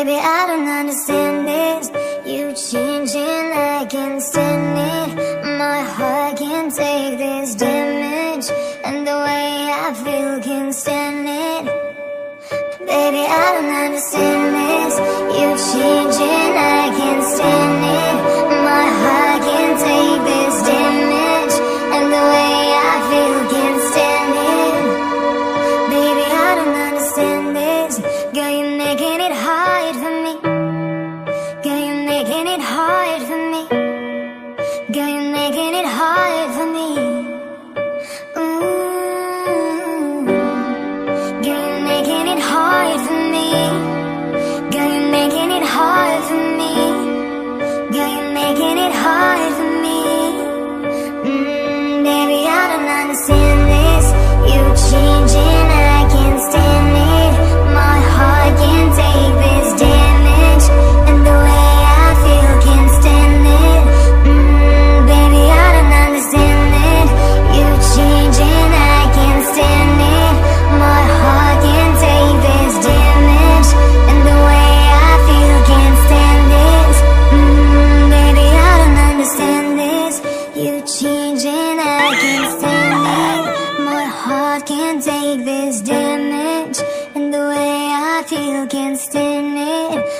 Baby, I don't understand this. You changing, I can't stand it. My heart can't take this damage, and the way I feel can't stand it. Baby, I don't understand this. You changing, I can't stand it. My heart can't take this damage, and the way I feel can't stand it. Baby, I don't understand this. Girl, you're making it hard for me. Girl, you're making it hard for me. Girl, you're making it hard for me. Ooh. Girl, you're making it hard for me. Girl, you're making it hard for me. Girl, you're making it hard for me. Baby, I don't understand this. You changing, I can't stand it. My heart can't take this damage, and the way I feel can't stand it. Baby, I don't understand it. You changing, I can't stand it. My heart can't take this damage, and the way I feel can't stand it. Baby, I don't understand this. You changing, I can't stand it. My heart can't take this damage, and the way I feel can't stand it.